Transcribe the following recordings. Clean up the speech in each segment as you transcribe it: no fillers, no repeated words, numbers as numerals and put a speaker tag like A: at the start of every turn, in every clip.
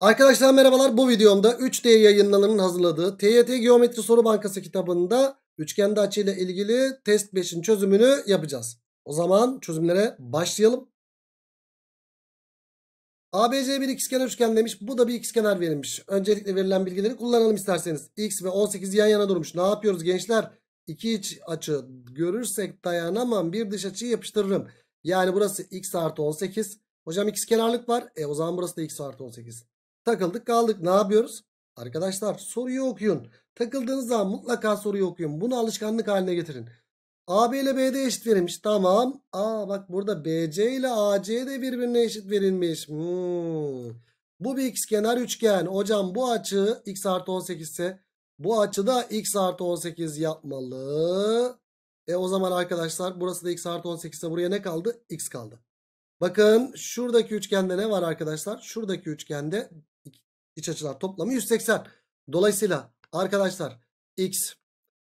A: Arkadaşlar merhabalar. Bu videomda 3D yayınlarının hazırladığı TYT Geometri Soru Bankası kitabında üçgende açı ile ilgili test 5'in çözümünü yapacağız. O zaman çözümlere başlayalım. ABC bir ikizkenar üçgen demiş. Bu da bir ikizkenar verilmiş. Öncelikle verilen bilgileri kullanalım isterseniz. X ve 18 yan yana durmuş. Ne yapıyoruz gençler? İki iç açı görürsek dayanamam. Bir dış açıyı yapıştırırım. Yani burası x artı 18. Hocam ikizkenarlık var. O zaman burası da x artı 18. Takıldık kaldık. Ne yapıyoruz? Arkadaşlar soruyu okuyun. Takıldığınız zaman mutlaka soruyu okuyun. Bunu alışkanlık haline getirin. AB ile BD eşit verilmiş. Tamam. Bak burada BC ile AC de birbirine eşit verilmiş. Bu bir ikizkenar üçgen. Hocam bu açı x artı 18 ise bu açı da x artı 18 yapmalı. O zaman arkadaşlar burası da x artı 18 ise buraya ne kaldı? X kaldı. Bakın şuradaki üçgende ne var arkadaşlar? Şuradaki üçgende iç açılar toplamı 180. Dolayısıyla arkadaşlar x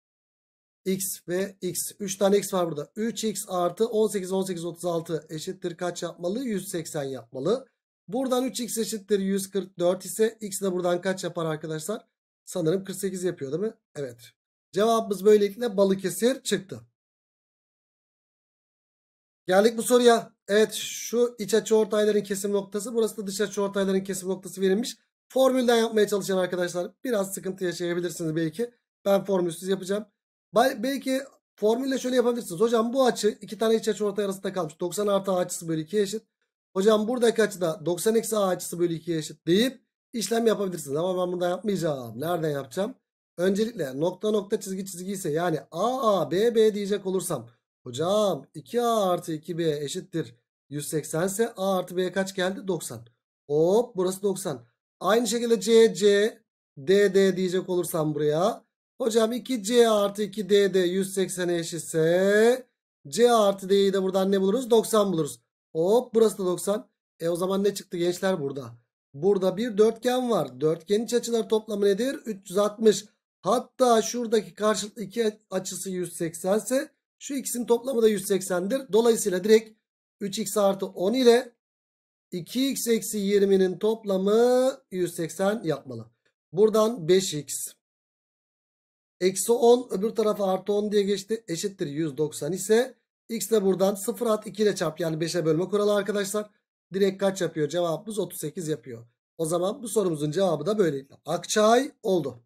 A: ve x. 3 tane x var burada. 3x artı 18 36 eşittir kaç yapmalı? 180 yapmalı. Buradan 3x eşittir 144 ise x de buradan kaç yapar arkadaşlar? Sanırım 48 yapıyor değil mi? Evet. Cevabımız böylelikle Balıkesir çıktı. Geldik bu soruya. Evet, şu iç açıortayların kesim noktası, burası da dış açıortayların kesim noktası verilmiş. Formülden yapmaya çalışan arkadaşlar biraz sıkıntı yaşayabilirsiniz belki. Ben formülsüz yapacağım. Belki formülle şöyle yapabilirsiniz. Hocam bu açı iki tane iç açıortay arasında kalmış. 90 artı a açısı bölü 2'ye eşit. Hocam buradaki açı da 90 eksi a açısı bölü 2'ye eşit deyip işlem yapabilirsiniz. Ama ben bunu da yapmayacağım. Nereden yapacağım? Öncelikle nokta nokta çizgi ise yani a b diyecek olursam. Hocam 2a artı 2b eşittir 180 ise a artı b kaç geldi? 90. Hop burası 90. Aynı şekilde c d diyecek olursam buraya. Hocam 2c artı 2d de 180'e eşitse c artı d'yi de buradan ne buluruz? 90 buluruz. Hop burası da 90. O zaman ne çıktı gençler burada? Burada bir dörtgen var. Dörtgenin iç açıları toplamı nedir? 360. Hatta şuradaki karşılıklı iki açısı 180 ise şu x'in toplamı da 180'dir. Dolayısıyla direkt 3x artı 10 ile 2x eksi 20'nin toplamı 180 yapmalı. Buradan 5x eksi 10 öbür tarafa artı 10 diye geçti. Eşittir 190 ise x de buradan 0 at 2 ile çarp, yani 5'e bölme kuralı arkadaşlar. Direkt kaç yapıyor? Cevabımız 38 yapıyor. O zaman bu sorumuzun cevabı da böyleydi. Akçay oldu.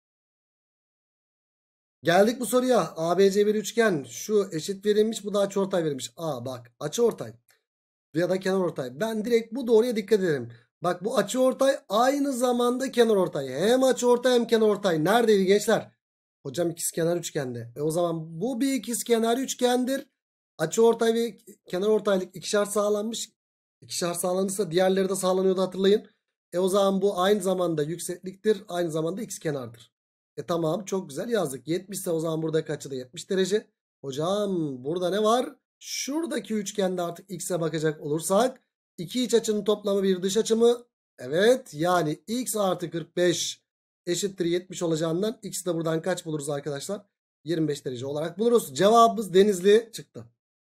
A: Geldik bu soruya. ABC bir üçgen. Şu eşit verilmiş. Bu da açıortay verilmiş. Bak açıortay ya da kenarortay. Ben direkt bu doğruya dikkat ederim. Bak bu açıortay aynı zamanda kenarortay. Hem açıortay hem kenarortay. Neredeydi gençler? Hocam ikizkenar üçgende. O zaman bu bir ikizkenar üçgendir. Açıortay ve kenarortaylık ikişer sağlanmış. İkişer sağlanırsa diğerleri de sağlanıyordu, hatırlayın. O zaman bu aynı zamanda yüksekliktir. Aynı zamanda ikizkenardır. Tamam, çok güzel yazdık. 70 ise o zaman buradaki açı da 70 derece. Hocam burada ne var? Şuradaki üçgende artık x'e bakacak olursak iki iç açının toplamı bir dış açı mı? Evet, yani x artı 45 eşittir 70 olacağından x de buradan kaç buluruz arkadaşlar? 25 derece olarak buluruz. Cevabımız Denizli çıktı.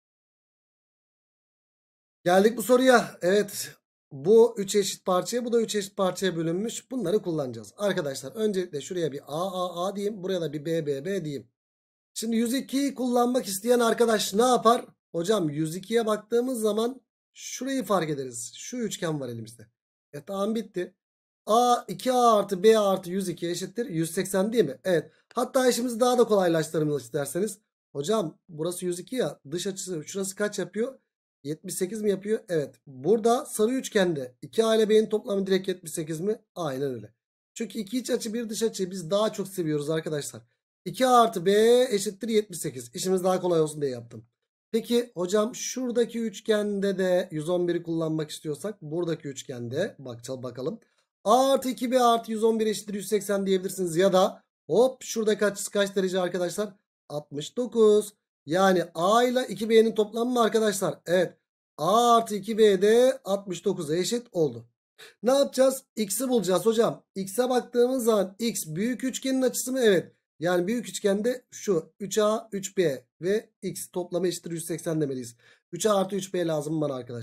A: Geldik bu soruya. Evet, bu 3 eşit parçaya, bu da 3 eşit parçaya bölünmüş. Bunları kullanacağız. Arkadaşlar öncelikle şuraya bir a diyeyim. Buraya da bir b diyeyim. Şimdi 102'yi kullanmak isteyen arkadaş ne yapar? Hocam 102'ye baktığımız zaman şurayı fark ederiz. Şu üçgen var elimizde. Tamam, bitti. 2a artı b artı 102 eşittir 180 değil mi? Evet. Hatta işimizi daha da kolaylaştıralım isterseniz. Hocam burası 102 ya. Dış açısı şurası kaç yapıyor? 78 mi yapıyor? Evet. Burada sarı üçgende 2a ile b'nin toplamı direkt 78 mi? Aynen öyle. Çünkü iki iç açı bir dış açıyı biz daha çok seviyoruz arkadaşlar. 2 artı b eşittir 78. İşimiz daha kolay olsun diye yaptım. Peki hocam şuradaki üçgende de 111'i kullanmak istiyorsak buradaki üçgende bakalım. A artı 2b artı 111 eşittir 180 diyebilirsiniz. Ya da hop şuradaki açısı kaç derece arkadaşlar? 69. Yani a ile 2b'nin toplamı mı arkadaşlar? Evet. A artı 2b de 69'a eşit oldu. Ne yapacağız? X'i bulacağız hocam. X'e baktığımız zaman x büyük üçgenin açısı mı? Evet. Yani büyük üçgende şu 3a 3b ve x toplamı eşittir 180 demeliyiz. 3a artı 3b lazım bana arkadaşlar.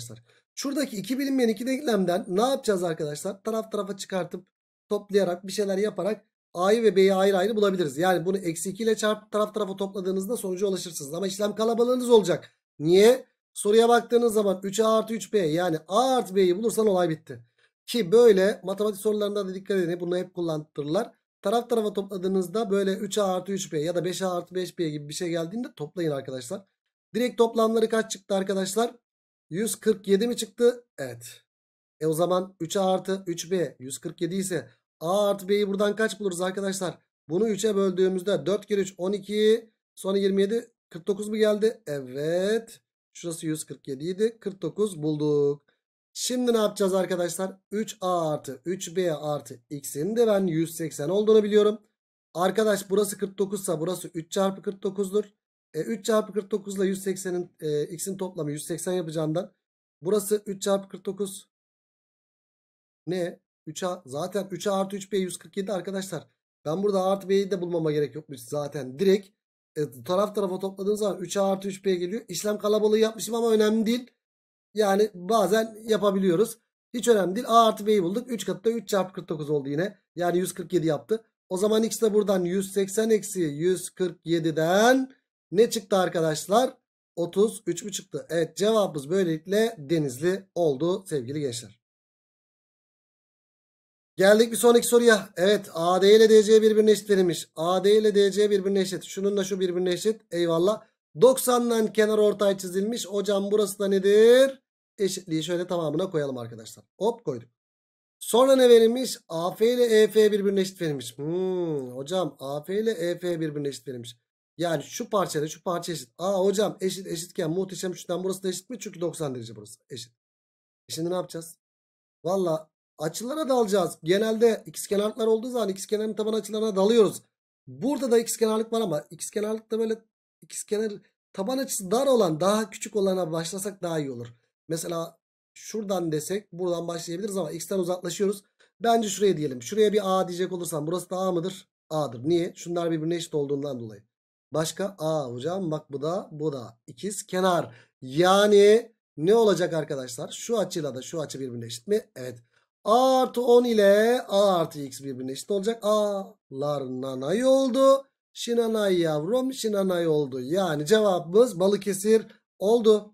A: Şuradaki iki bilinmeyen iki denklemden ne yapacağız arkadaşlar? Taraf tarafa çıkartıp toplayarak bir şeyler yaparak A'yı ve B'yi ayrı ayrı bulabiliriz. Yani bunu eksi 2 ile çarpıp taraf tarafa topladığınızda sonuca ulaşırsınız. Ama işlem kalabalığınız olacak. Niye? Soruya baktığınız zaman 3A artı 3B yani A artı B'yi bulursan olay bitti. Ki böyle matematik sorularında da dikkat edin. Bunu hep kullandırırlar. Taraf tarafa topladığınızda böyle 3A artı 3B ya da 5A artı 5B gibi bir şey geldiğinde toplayın arkadaşlar. Direkt toplamları kaç çıktı arkadaşlar? 147 mi çıktı? Evet. O zaman 3A artı 3B 147 ise A artı B'yi buradan kaç buluruz arkadaşlar? Bunu 3'e böldüğümüzde 4 kere 3 12 sonra 27 49 mu geldi? Evet. Şurası 147 idi. 49 bulduk. Şimdi ne yapacağız arkadaşlar? 3A artı 3B artı X'in de ben 180 olduğunu biliyorum. Arkadaş burası 49 ise burası 3 çarpı 49'dur. 3 çarpı 49 ile 180'in X'in toplamı 180 yapacağından. Burası 3 çarpı 49 ne? 3A zaten 3A artı 3B 147 arkadaşlar. Ben burada A artı B'yi de bulmama gerek yokmuş zaten. Direkt taraf tarafa topladığım zaman 3A artı 3B geliyor. İşlem kalabalığı yapmışım ama önemli değil. Yani bazen yapabiliyoruz. Hiç önemli değil. A artı B'yi bulduk. 3 katı da 3 çarpı 49 oldu yine. Yani 147 yaptı. O zaman X de buradan 180 eksi 147'den ne çıktı arkadaşlar? 33 mü çıktı? Evet, cevabımız böylelikle Denizli oldu sevgili gençler. Geldik bir sonraki soruya. Evet, AD ile DC birbirine eşit verilmiş. AD ile DC birbirine eşit. Şununla şu birbirine eşit. Eyvallah. 90'dan kenar ortay çizilmiş. Hocam burası da nedir? Eşitliği şöyle tamamına koyalım arkadaşlar. Hop koyduk. Sonra ne verilmiş? AF ile EF birbirine eşit verilmiş. Hocam AF ile EF birbirine eşit verilmiş. Yani şu parça ile şu parça eşit. Hocam eşit eşitken muhteşem üçten burası da eşit mi? Çünkü 90 derece burası. Eşit. Şimdi ne yapacağız? Valla açılara dalacağız. Genelde ikizkenarlıklar olduğu zaman ikizkenarın taban açılarına dalıyoruz. Burada da ikizkenarlık var ama ikizkenarlıkta böyle ikizkenar taban açısı dar olan daha küçük olana başlasak daha iyi olur. Mesela şuradan desek buradan başlayabiliriz ama x'ten uzaklaşıyoruz. Bence şuraya diyelim. Şuraya bir A diyecek olursam burası da A mıdır? A'dır. Niye? Şunlar birbirine eşit olduğundan dolayı. Başka? Hocam bak bu da ikizkenar. Yani ne olacak arkadaşlar? Şu açıyla da şu açı birbirine eşit mi? Evet. A artı 10 ile A artı X birbirine eşit olacak. A'lar nanay oldu. Şinanay yavrum şinanay oldu. Yani cevabımız Balıkesir oldu.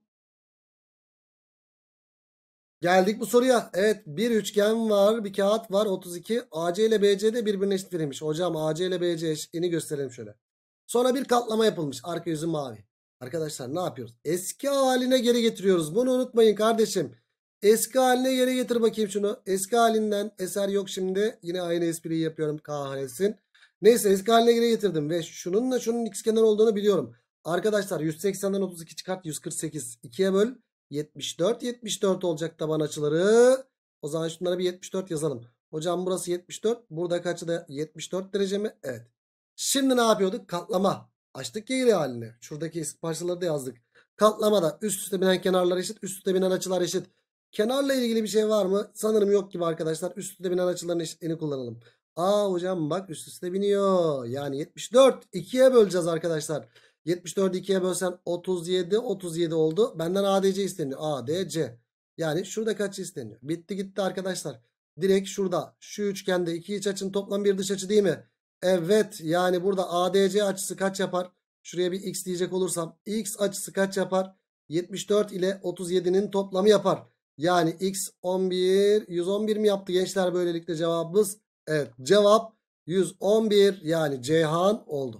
A: Geldik bu soruya. Evet, bir üçgen var, bir kağıt var 32. AC ile BC de birbirine eşit verilmiş. Hocam AC ile BC eşitliğini gösterelim şöyle. Sonra bir katlama yapılmış. Arka yüzü mavi. Arkadaşlar ne yapıyoruz? Eski haline geri getiriyoruz. Bunu unutmayın kardeşim. Eski haline geri getir bakayım şunu. Eski halinden eser yok şimdi. Yine aynı espriyi yapıyorum kahretsin. Neyse eski haline geri getirdim. Ve şununla şunun ikizkenar olduğunu biliyorum. Arkadaşlar 180'den 32 çıkart 148. 2'ye böl. 74 74 olacak taban açıları. O zaman şunlara bir 74 yazalım. Hocam burası 74. Burada kaçı da 74 derece mi? Evet. Şimdi ne yapıyorduk? Katlama. Açtık ya geri halini. Şuradaki eski parçaları da yazdık. Katlamada üst üste binen kenarlar eşit. Üst üste binen açılar eşit. Kenarla ilgili bir şey var mı? Sanırım yok gibi arkadaşlar. Üst üste binen açıların eşitliğini kullanalım. Hocam bak üst üste biniyor. Yani 74. 2'ye böleceğiz arkadaşlar. 74'ü 2'ye bölsen 37 37 oldu. Benden ADC isteniyor. ADC. Yani şurada kaç isteniyor? Bitti gitti arkadaşlar. Direkt şurada şu üçgende iki iç açının toplam bir dış açı değil mi? Evet, yani burada ADC açısı kaç yapar? Şuraya bir x diyecek olursam x açısı kaç yapar? 74 ile 37'nin toplamı yapar. Yani x 11 111 mi yaptı gençler, böylelikle cevabımız? Evet, cevap 111 yani Ceyhan oldu.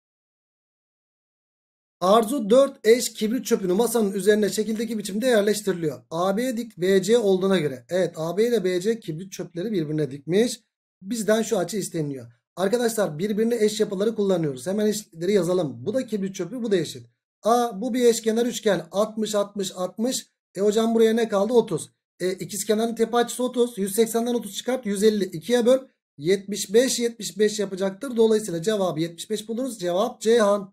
A: Arzu 4 eş kibrit çöpünü masanın üzerine şekildeki biçimde yerleştiriliyor. AB dik BC olduğuna göre. Evet, AB ile BC kibrit çöpleri birbirine dikmiş. Bizden şu açı isteniliyor. Arkadaşlar birbirine eş yapıları kullanıyoruz. Hemen eşitleri yazalım. Bu da kibrit çöpü, bu da eşit. Bu bir eşkenar üçgen. 60 60 60. Hocam buraya ne kaldı? 30. İkizkenarın tepe açısı 30. 180'den 30 çıkart. 150. 2'ye böl. 75 75 yapacaktır. Dolayısıyla cevabı 75 buluruz. Cevap Ceyhan.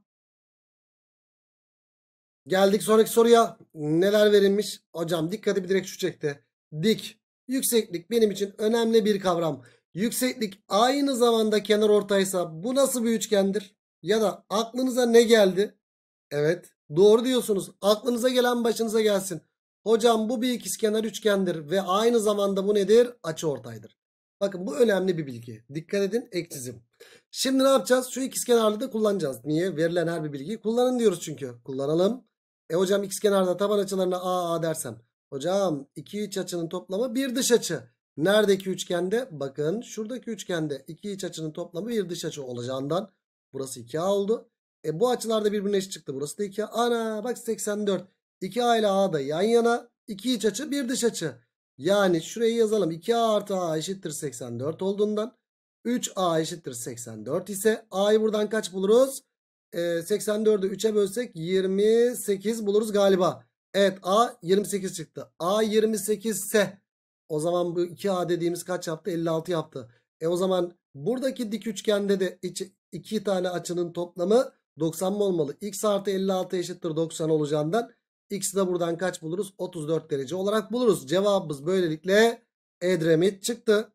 A: Geldik sonraki soruya. Neler verilmiş? Hocam dikkatimi direkt şu çekti. Dik. Yükseklik benim için önemli bir kavram. Yükseklik aynı zamanda kenarortaysa bu nasıl bir üçgendir? Ya da aklınıza ne geldi? Evet, doğru diyorsunuz. Aklınıza gelen başınıza gelsin. Hocam bu bir ikizkenar üçgendir ve aynı zamanda bu nedir? Açıortaydır. Bakın bu önemli bir bilgi. Dikkat edin, ek çizim. Şimdi ne yapacağız? Şu ikizkenarlığı da kullanacağız. Niye? Verilen her bir bilgiyi kullanın diyoruz çünkü. Kullanalım. Hocam ikizkenarda taban açılarına A dersem. Hocam iki iç açının toplamı bir dış açı. Neredeki üçgende? Bakın şuradaki üçgende iki iç açının toplamı bir dış açı olacağından burası 2A oldu. Bu açılar da birbirine eşit çıktı. Burası da 2A. Ana bak 84. 2A ile A da yan yana. İki iç açı bir dış açı. Yani şurayı yazalım. 2A artı A eşittir 84 olduğundan 3A eşittir 84 ise A'yı buradan kaç buluruz? 84'ü 3'e bölsek 28 buluruz galiba. Evet, A 28 çıktı. A 28 ise o zaman bu 2A dediğimiz kaç yaptı? 56 yaptı. O zaman buradaki dik üçgende de iki tane açının toplamı 90 mı olmalı? X artı 56 eşittir 90 olacağından X'i de buradan kaç buluruz? 34 derece olarak buluruz. Cevabımız böylelikle Edremit çıktı.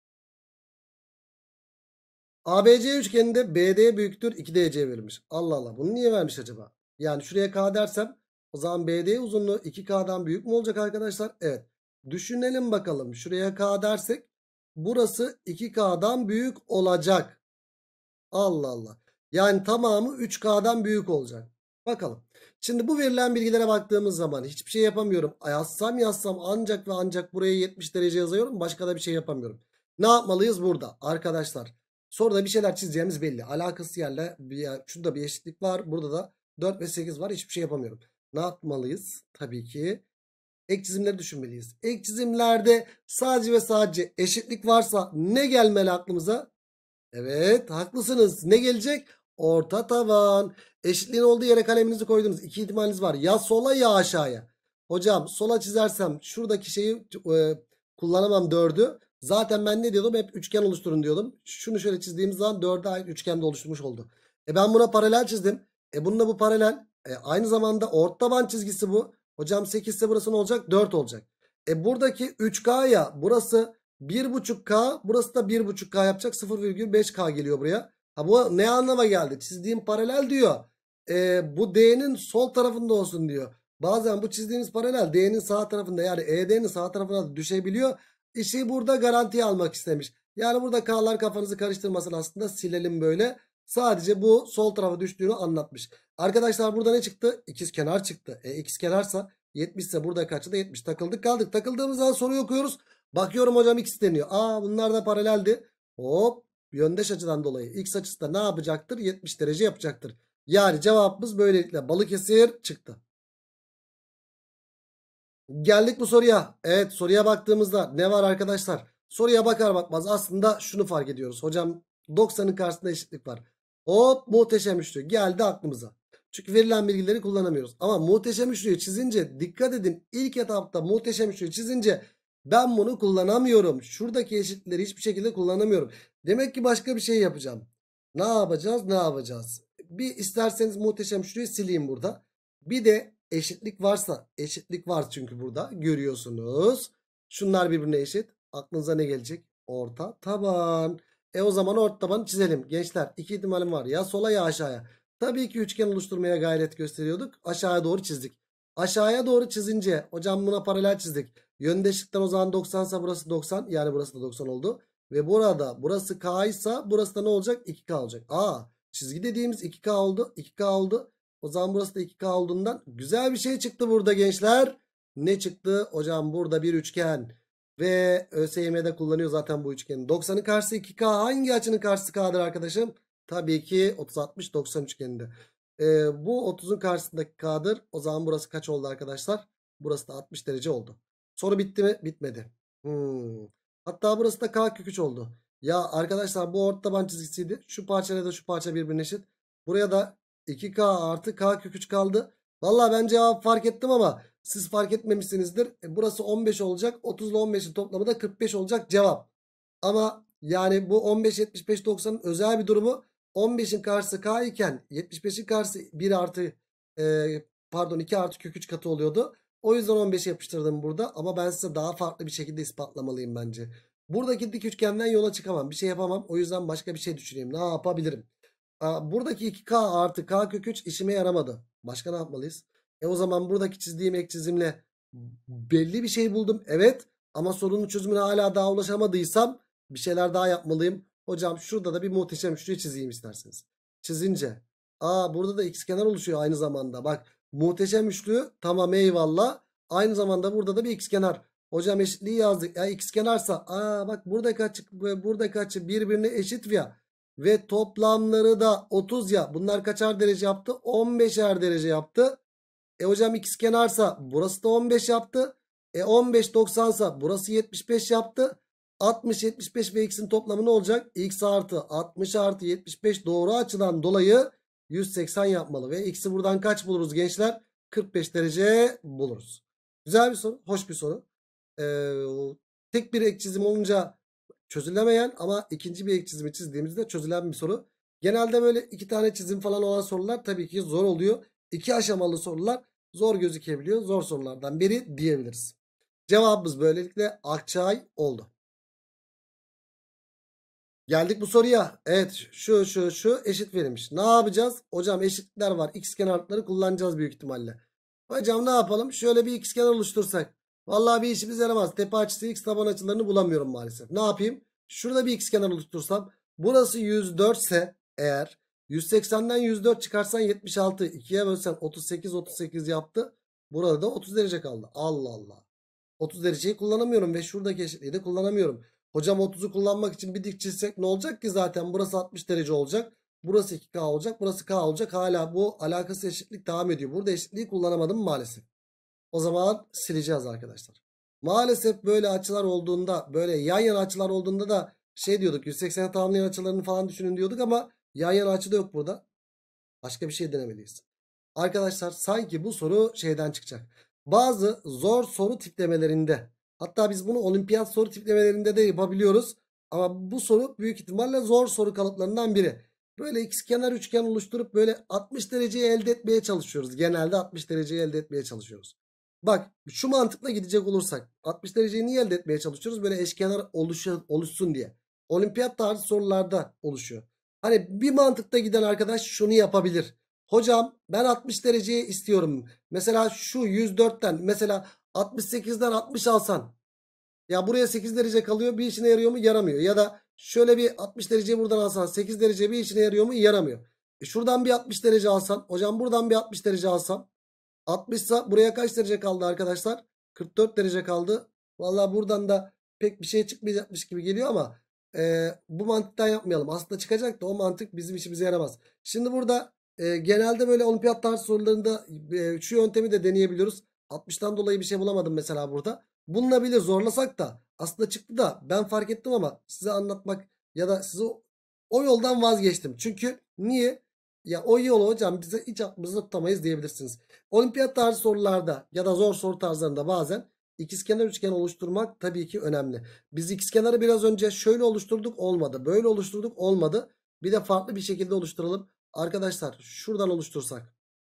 A: ABC üçgeninde BD büyüktür 2DC verilmiş. Allah Allah, bunu niye vermiş acaba? Yani şuraya K dersem o zaman BD uzunluğu 2K'dan büyük mü olacak arkadaşlar? Evet. Düşünelim bakalım. Şuraya K dersek burası 2K'dan büyük olacak. Allah Allah. Yani tamamı 3K'dan büyük olacak. Bakalım. Şimdi bu verilen bilgilere baktığımız zaman hiçbir şey yapamıyorum. Yazsam ancak ve ancak buraya 70 derece yazıyorum. Başka da bir şey yapamıyorum. Ne yapmalıyız burada? Arkadaşlar soruda bir şeyler çizeceğimiz belli. Alakası yerle şurada bir eşitlik var. Burada da 4 ve 8 var. Hiçbir şey yapamıyorum. Ne yapmalıyız? Tabii ki ek çizimleri düşünmeliyiz. Ek çizimlerde sadece ve sadece eşitlik varsa ne gelmeli aklımıza? Evet, haklısınız. Ne gelecek? Orta taban. Eşitliğin olduğu yere kaleminizi koydunuz. İki ihtimaliniz var. Ya sola ya aşağıya. Hocam sola çizersem şuradaki şeyi kullanamam, 4'ü. Zaten ben ne diyordum? Hep üçgen oluşturun diyordum. Şunu şöyle çizdiğimiz zaman 4'e ait üçgen de oluşturmuş oldu. Ben buna paralel çizdim. Bununla bu paralel. Aynı zamanda orta taban çizgisi bu. Hocam 8 ise burası ne olacak? 4 olacak. Buradaki 3K ya, burası 1,5K, burası da 1,5K yapacak. 0,5K geliyor buraya. Ha, bu ne anlama geldi? Çizdiğim paralel diyor. Bu D'nin sol tarafında olsun diyor. Bazen bu çizdiğimiz paralel D'nin sağ tarafında, yani ED'nin sağ tarafına da düşebiliyor. İşi burada garantiye almak istemiş. Yani burada K'lar kafanızı karıştırmasın, aslında silelim böyle. Sadece bu sol tarafa düştüğünü anlatmış. Arkadaşlar burada ne çıktı? İkizkenar çıktı. İkizkenarsa 70 ise burada kaçı da 70. Takıldık kaldık. Takıldığımız zaman soruyu okuyoruz. Bakıyorum hocam x deniyor. Bunlar da paraleldi. Hop, yöndeş açıdan dolayı x açısı da ne yapacaktır? 70 derece yapacaktır. Yani cevabımız böylelikle Balıkesir çıktı. Geldik bu soruya. Evet, soruya baktığımızda ne var arkadaşlar? Soruya bakar bakmaz aslında şunu fark ediyoruz. Hocam 90'ın karşısında eşitlik var. Hop, muhteşem üçlü geldi aklımıza. Çünkü verilen bilgileri kullanamıyoruz. Ama muhteşem üçlüyü çizince dikkat edin, ilk etapta muhteşem üçlüyü çizince ben bunu kullanamıyorum. Şuradaki eşitlikleri hiçbir şekilde kullanamıyorum. Demek ki başka bir şey yapacağım. Ne yapacağız? Ne yapacağız? Bir isterseniz muhteşem üçlüyü sileyim burada. Bir de eşitlik varsa, eşitlik var çünkü burada görüyorsunuz. Şunlar birbirine eşit. Aklınıza ne gelecek? Orta taban. O zaman orta tabanı çizelim. Gençler, iki ihtimalim var. Ya sola ya aşağıya. Tabii ki üçgen oluşturmaya gayret gösteriyorduk. Aşağıya doğru çizdik. Aşağıya doğru çizince hocam buna paralel çizdik. Yöndeşlikten o zaman 90 ise burası 90. Yani burası da 90 oldu. Ve burada burası K ise burası da ne olacak? 2K olacak. Çizgi dediğimiz 2K oldu. 2K oldu. O zaman burası da 2K olduğundan güzel bir şey çıktı burada gençler. Ne çıktı? Hocam burada bir üçgen. Ve ÖSYM'de kullanıyor zaten bu üçgeni. 90'ın karşısı 2K. Hangi açının karşısı K'dır arkadaşım? Tabii ki 30-60-90 üçgeninde. Bu 30'un karşısındaki K'dır. O zaman burası kaç oldu arkadaşlar? Burası da 60 derece oldu. Soru bitti mi? Bitmedi. Hatta burası da K kök 3 oldu. Ya arkadaşlar bu ortaban çizgisiydi. Şu parçayla da şu parça birbirine eşit. Buraya da 2K artı K kök 3 kaldı. Vallahi ben cevap fark ettim ama siz fark etmemişsinizdir. Burası 15 olacak. 30 ile 15'in toplamı da 45 olacak cevap. Ama yani bu 15, 75, 90'ın özel bir durumu. 15'in karşısı K iken 75'in karşısı 1 artı pardon 2 artı kök 3 katı oluyordu. O yüzden 15'e yapıştırdım burada. Ama ben size daha farklı bir şekilde ispatlamalıyım bence. Buradaki dik üçgenden yola çıkamam. Bir şey yapamam. O yüzden başka bir şey düşüneyim. Ne yapabilirim? Buradaki 2K artı K kök 3 işime yaramadı. Başka ne yapmalıyız? O zaman buradaki çizdiğim ek çizimle belli bir şey buldum. Evet. Ama sorunun çözümüne hala daha ulaşamadıysam bir şeyler daha yapmalıyım. Hocam şurada da bir muhteşem üçlü çizeyim isterseniz. Çizince. Burada da ikizkenar oluşuyor aynı zamanda. Bak muhteşem üçlü tamam eyvallah. Aynı zamanda burada da bir ikizkenar. Hocam eşitliği yazdık. Ya ikizkenarsa bak buradaki açı ve buradaki açı birbirine eşit ya. Ve toplamları da 30 ya. Bunlar kaçar derece yaptı? 15'er derece yaptı. Hocam ikizkenarsa burası da 15 yaptı. 15 90'sa burası 75 yaptı. 60 75 ve x'in toplamı ne olacak? X artı 60 artı 75 doğru açıdan dolayı 180 yapmalı. Ve x'i buradan kaç buluruz gençler? 45 derece buluruz. Güzel bir soru. Hoş bir soru. Tek bir ek çizim olunca çözülemeyen ama ikinci bir ek çizimi çizdiğimizde çözülen bir soru. Genelde böyle iki tane çizim falan olan sorular tabii ki zor oluyor. İki aşamalı sorular zor gözükebiliyor. Zor sorulardan biri diyebiliriz. Cevabımız böylelikle Akçay oldu. Geldik bu soruya. Evet şu eşit verilmiş. Ne yapacağız? Hocam eşitler var. X kenarlıkları kullanacağız büyük ihtimalle. Hocam ne yapalım? Şöyle bir x kenar oluştursak. Vallahi bir işimiz yaramaz. Tepe açısı x taban açılarını bulamıyorum maalesef. Ne yapayım? Şurada bir x kenar oluştursam. Burası 104 ise eğer 180'den 104 çıkarsan 76. 2'ye bölsen 38 38 yaptı. Burada da 30 derece kaldı. Allah Allah. 30 dereceyi kullanamıyorum ve şuradaki eşitliği de kullanamıyorum. Hocam 30'u kullanmak için bir dik çizsek ne olacak ki zaten? Burası 60 derece olacak. Burası 2K olacak. Burası K olacak. Hala bu alakası eşitlik devam ediyor. Burada eşitliği kullanamadım maalesef. O zaman sileceğiz arkadaşlar. Maalesef böyle açılar olduğunda, böyle yan yana açılar olduğunda da şey diyorduk. 180'e tamamlayan açılarını falan düşünün diyorduk ama yan yana açı da yok burada. Başka bir şey denemeliyiz. Arkadaşlar sanki bu soru şeyden çıkacak. Bazı zor soru tiplemelerinde, hatta biz bunu olimpiyat soru tiplemelerinde de yapabiliyoruz. Ama bu soru büyük ihtimalle zor soru kalıplarından biri. Böyle ikizkenar üçgen oluşturup böyle 60 dereceyi elde etmeye çalışıyoruz. Genelde 60 dereceyi elde etmeye çalışıyoruz. Bak şu mantıkla gidecek olursak 60 dereceyi niye elde etmeye çalışıyoruz? Böyle eşkenar oluşsun diye. Olimpiyat tarzı sorularda oluşuyor. Hani bir mantıkta giden arkadaş şunu yapabilir. Hocam ben 60 dereceyi istiyorum. Mesela şu 104'ten mesela 68'den 60 alsan. Ya buraya 8 derece kalıyor. Bir işine yarıyor mu? Yaramıyor. Ya da şöyle bir 60 dereceyi buradan alsan 8 derece bir işine yarıyor mu? Yaramıyor. Şuradan bir 60 derece alsan. Hocam buradan bir 60 derece alsam. 60 ise buraya kaç derece kaldı arkadaşlar? 44 derece kaldı. Vallahi buradan da pek bir şey çıkmayacakmış gibi geliyor ama bu mantıktan yapmayalım. Aslında çıkacak da o mantık bizim işimize yaramaz. Şimdi burada genelde böyle olimpiyat tarzı sorularında şu yöntemi de deneyebiliyoruz. 60'tan dolayı bir şey bulamadım mesela burada. Bulunabilir zorlasak da aslında çıktı da ben fark ettim ama size anlatmak ya da size o yoldan vazgeçtim. Çünkü niye? Ya o yolu hocam bize hiç aklımızda tutamayız diyebilirsiniz. Olimpiyat tarzı sorularda ya da zor soru tarzlarında bazen ikizkenar üçgen oluşturmak tabii ki önemli. Biz ikizkenarı biraz önce şöyle oluşturduk olmadı. Böyle oluşturduk olmadı. Bir de farklı bir şekilde oluşturalım. Arkadaşlar şuradan oluştursak.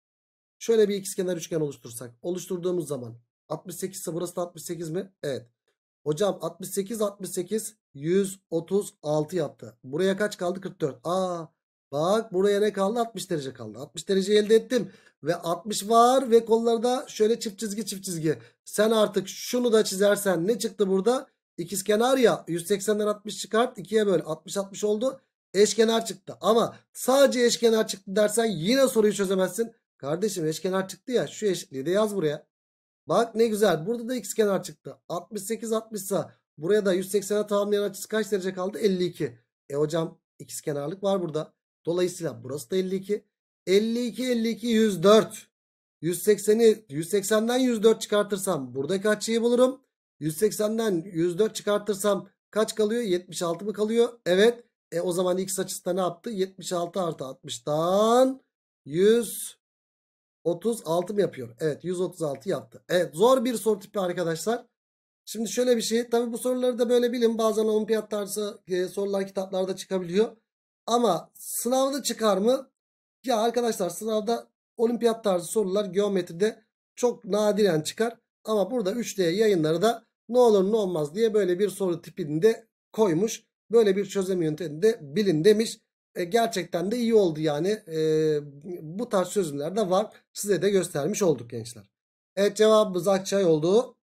A: Şöyle bir ikizkenar üçgen oluştursak. Oluşturduğumuz zaman 68 ise burası da 68 mi? Evet. Hocam 68 68 136 yaptı. Buraya kaç kaldı? 44. Bak buraya ne kaldı? 60 derece kaldı. 60 derece elde ettim. Ve 60 var ve kolları da şöyle çift çizgi çift çizgi. Sen artık şunu da çizersen ne çıktı burada? İkizkenar ya 180'den 60 çıkart 2'ye böl 60 60 oldu. Eşkenar çıktı. Ama sadece eşkenar çıktı dersen yine soruyu çözemezsin. Kardeşim eşkenar çıktı ya şu eşitliği de yaz buraya. Bak ne güzel. Burada da ikizkenar çıktı. 68 60 ise buraya da 180'e tamamlayan açısı kaç derece kaldı? 52. Hocam ikizkenarlık var burada. Dolayısıyla burası da 52. 52 52 104. 180'den 104 çıkartırsam buradaki açıyı bulurum. 180'den 104 çıkartırsam kaç kalıyor? 76 mı kalıyor? Evet. O zaman x açısı da ne yaptı? 76 artı 60'tan 136 mı yapıyor? Evet 136 yaptı. Evet zor bir soru tipi arkadaşlar. Şimdi şöyle bir şey. Tabi bu soruları da böyle bilin. Bazen olimpiyat tarzı sorular kitaplarda çıkabiliyor. Ama sınavda çıkar mı? Ya arkadaşlar sınavda olimpiyat tarzı sorular geometride çok nadiren çıkar. Ama burada 3D yayınları da ne olur ne olmaz diye böyle bir soru tipini de koymuş. Böyle bir çözüm yöntemi de bilin demiş. Gerçekten de iyi oldu yani. Bu tarz çözümler de var. Size de göstermiş olduk gençler. Evet, cevabımız Akçay oldu.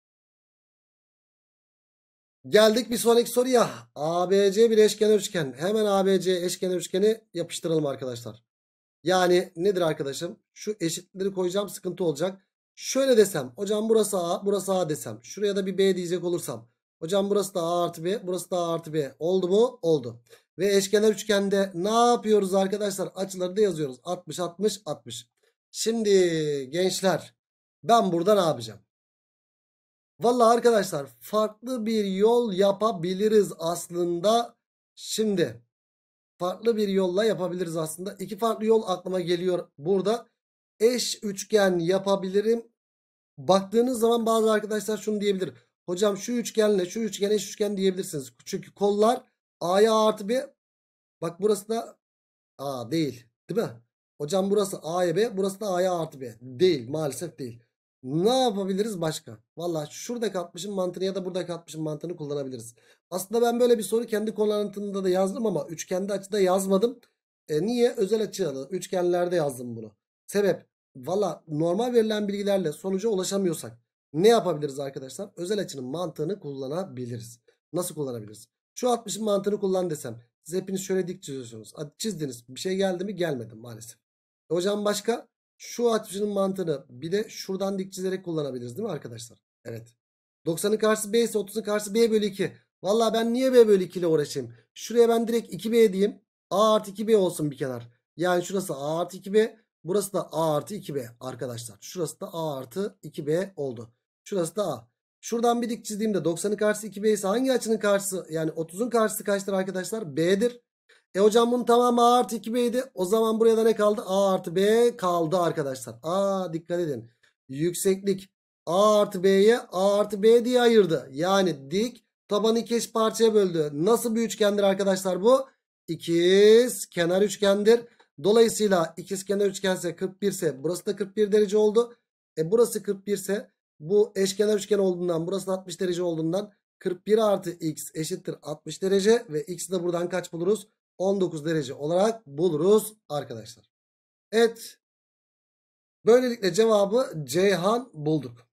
A: Geldik bir sonraki soruya. ABC bir eşkenar üçgen. Hemen ABC eşkenar üçgeni yapıştıralım arkadaşlar. Yani nedir arkadaşım? Şu eşitleri koyacağım, sıkıntı olacak. Şöyle desem hocam burası A, burası A desem. Şuraya da bir B diyecek olursam. Hocam burası da A artı B, burası da A artı B. Oldu mu? Oldu. Ve eşkenar üçgende ne yapıyoruz arkadaşlar? Açıları da yazıyoruz. 60, 60, 60. Şimdi gençler, ben burada ne yapacağım? Vallahi arkadaşlar, farklı bir yol yapabiliriz aslında. Şimdi farklı bir yolla yapabiliriz aslında. İki farklı yol aklıma geliyor burada. Eş üçgen yapabilirim. Baktığınız zaman bazı arkadaşlar şunu diyebilir. Hocam şu üçgenle şu üçgen eş üçgen diyebilirsiniz. Çünkü kollar A'ya A artı B. Bak burası da A değil. Değil mi? Hocam burası A'ya B. Burası da A'ya artı B. Değil. Maalesef değil. Ne yapabiliriz başka? Valla şurada katmışım mantığını ya da burada katmışım mantığını kullanabiliriz. Aslında ben böyle bir soru kendi konu anlatımında da yazdım ama üçgende açıda yazmadım. Niye? Özel açılı üçgenlerde yazdım bunu. Sebep? Valla normal verilen bilgilerle sonuca ulaşamıyorsak ne yapabiliriz arkadaşlar? Özel açının mantığını kullanabiliriz. Nasıl kullanabiliriz? Şu 60'ın mantığını kullan desem. Siz hepiniz şöyle dik çiziyorsunuz. Hadi çizdiniz. Bir şey geldi mi? Gelmedi maalesef. Hocam başka? Şu açının mantığını bir de şuradan dik çizerek kullanabiliriz değil mi arkadaşlar? Evet. 90'ın karşısı B ise 30'un karşısı B bölü 2. Valla ben niye B bölü 2 ile uğraşayım? Şuraya ben direkt 2B diyeyim. A artı 2B olsun bir kenar. Yani şurası A artı 2B. Burası da A artı 2B arkadaşlar. Şurası da A artı 2B oldu. Şurası da A. Şuradan bir dik çizdiğimde 90'ın karşısı 2B ise hangi açının karşısı, yani 30'un karşısı kaçtır arkadaşlar? B'dir. Hocam bunun tamamı A artı 2B'ydi. O zaman buraya da ne kaldı? A artı B kaldı arkadaşlar. Dikkat edin. Yükseklik A artı B'ye A artı B diye ayırdı. Yani dik tabanı iki eş parçaya böldü. Nasıl bir üçgendir arkadaşlar bu? İkiz kenar üçgendir. Dolayısıyla ikiz kenar üçgense 41 ise burası da 41 derece oldu. Burası 41 ise bu eşkenar üçgen olduğundan, burası 60 derece olduğundan 41 artı x eşittir 60 derece ve x'i de buradan kaç buluruz? 19 derece olarak buluruz arkadaşlar. Evet. Böylelikle cevabı Ceyhan bulduk.